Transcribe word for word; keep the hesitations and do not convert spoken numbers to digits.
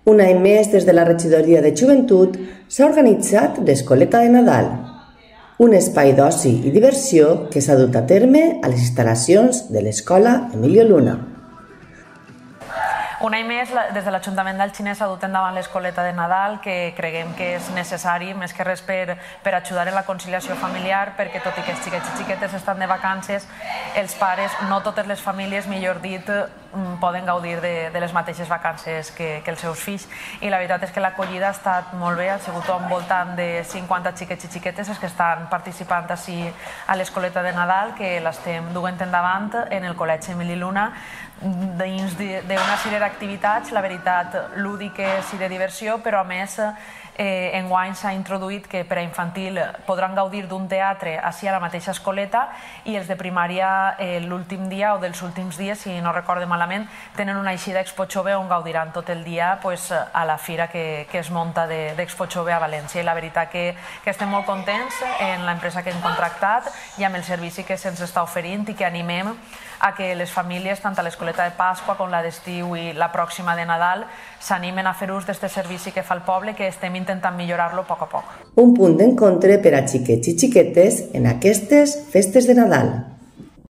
Un any més, des de la Regidoria de Joventut, s'ha organitzat l'Escoleta de Nadal, un espai d'oci i diversió que s'ha dut a terme a les instal·lacions de l'Escola Emilio Luna. Un any més, des de l'Ajuntament d'Alginet s'ha dut endavant l'Escoleta de Nadal, que creguem que és necessari, més que res per, per ajudar en la conciliació familiar, perquè tot i que els xiquets i xiquetes estan de vacances, els pares, no totes les famílies, millor dit, poden gaudir de, de les mateixes vacances que, que els seus fills. I la veritat és que l'acollida ha estat molt bé, ha sigut al voltant de cinquanta xiquets i xiquetes els que estan participant ací a l'Escoleta de Nadal, que l'estem duent endavant en el Col·legi Emili Luna, dins d'una sèrie d'activitats, la veritat, lúdiques i de diversió, però a més eh, enguany s'ha introduït que per a infantil podran gaudir d'un teatre ací a la mateixa escoleta, i els de primària eh, l'últim dia o dels últims dies, si no recorde malament, tenen una eixida Expo Jove on gaudiran tot el dia pues, a la fira que, que es munta d'Expo Jove a València. I la veritat que, que estem molt contents en l'empresa que hem contractat i amb el servici que se'ns està oferint, i que animem a que les famílies, tant a l'Escoleta de Pasqua com la d'estiu i la pròxima de Nadal, s'animen a fer ús d'aquest servici que fa el poble, que estem intentant millorar-lo a poc a poc. Un punt d'encontre per a xiquets i xiquetes en aquestes festes de Nadal.